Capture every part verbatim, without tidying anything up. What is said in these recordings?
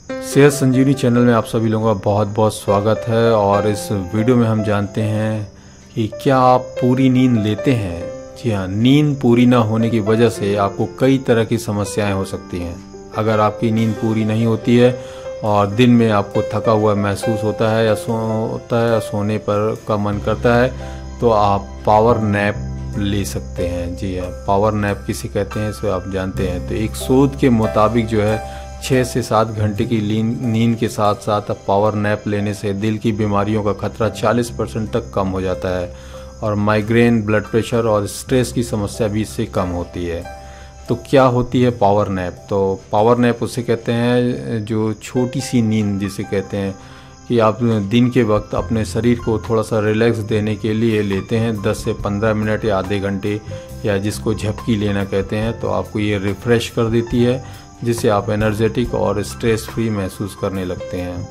सेहत संजीवनी चैनल में आप सभी लोगों का बहुत बहुत स्वागत है। और इस वीडियो में हम जानते हैं कि क्या आप पूरी नींद लेते हैं। जी हाँ, नींद पूरी ना होने की वजह से आपको कई तरह की समस्याएं हो सकती हैं। अगर आपकी नींद पूरी नहीं होती है और दिन में आपको थका हुआ महसूस होता है या सो होता है या सोने पर का मन करता है, तो आप पावर नैप ले सकते हैं। जी हाँ, पावर नैप किसे कहते हैं इसे आप जानते हैं। तो एक शोध के मुताबिक जो है छः से सात घंटे की नींद के साथ साथ पावर नैप लेने से दिल की बीमारियों का खतरा चालीस परसेंट तक कम हो जाता है और माइग्रेन, ब्लड प्रेशर और स्ट्रेस की समस्या भी इससे कम होती है। तो क्या होती है पावर नैप? तो पावर नैप उसे कहते हैं जो छोटी सी नींद जिसे कहते हैं कि आप दिन के वक्त अपने शरीर को थोड़ा सा रिलैक्स देने के लिए लेते हैं दस से पंद्रह मिनट या आधे घंटे, या जिसको झपकी लेना कहते हैं। तो आपको ये रिफ़्रेश कर देती है, जिससे आप एनर्जेटिक और स्ट्रेस फ्री महसूस करने लगते हैं।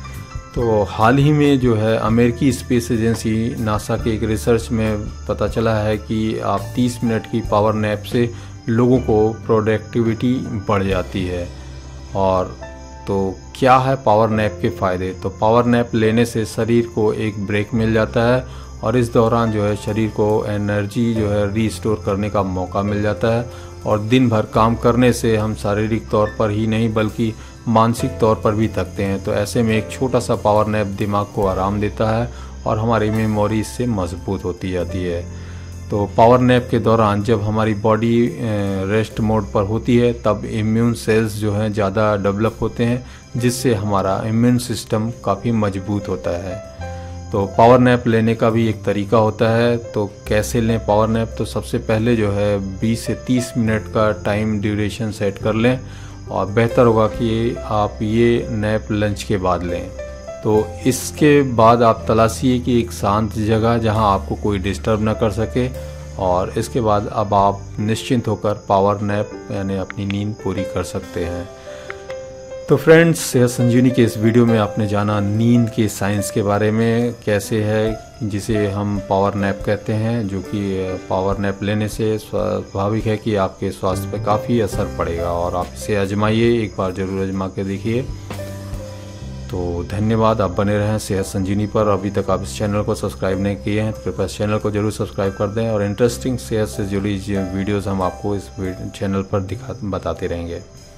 तो हाल ही में जो है अमेरिकी स्पेस एजेंसी नासा के एक रिसर्च में पता चला है कि आप तीस मिनट की पावर नैप से लोगों को प्रोडक्टिविटी बढ़ जाती है। और तो क्या है पावर नैप के फ़ायदे? तो पावर नैप लेने से शरीर को एक ब्रेक मिल जाता है और इस दौरान जो है शरीर को एनर्जी जो है रीस्टोर करने का मौका मिल जाता है। और दिन भर काम करने से हम शारीरिक तौर पर ही नहीं बल्कि मानसिक तौर पर भी थकते हैं। तो ऐसे में एक छोटा सा पावर नैप दिमाग को आराम देता है और हमारी मेमोरी इससे मजबूत होती जाती है। तो पावर नैप के दौरान जब हमारी बॉडी रेस्ट मोड पर होती है तब इम्यून सेल्स जो हैं ज़्यादा डेवलप होते हैं, जिससे हमारा इम्यून सिस्टम काफ़ी मजबूत होता है। तो पावर नैप लेने का भी एक तरीका होता है। तो कैसे लें पावर नैप? तो सबसे पहले जो है बीस से तीस मिनट का टाइम ड्यूरेशन सेट कर लें और बेहतर होगा कि आप ये नैप लंच के बाद लें। तो इसके बाद आप तलाशिए कि एक शांत जगह जहां आपको कोई डिस्टर्ब ना कर सके, और इसके बाद अब आप निश्चिंत होकर पावर नैप यानी अपनी नींद पूरी कर सकते हैं। तो फ्रेंड्स, सेहत संजीवनी के इस वीडियो में आपने जाना नींद के साइंस के बारे में, कैसे है जिसे हम पावर नैप कहते हैं, जो कि पावर नैप लेने से स्वाभाविक है कि आपके स्वास्थ्य पर काफ़ी असर पड़ेगा और आप इसे आजमाइए, एक बार ज़रूर आजमा के देखिए। तो धन्यवाद, आप बने रहें सेहत संजीवनी पर। अभी तक आप इस चैनल को सब्सक्राइब नहीं किए हैं तो कृपया इस चैनल को जरूर सब्सक्राइब कर दें और इंटरेस्टिंग सेहत से जुड़ी वीडियोज़ हम आपको इस चैनल पर दिखा बताते रहेंगे।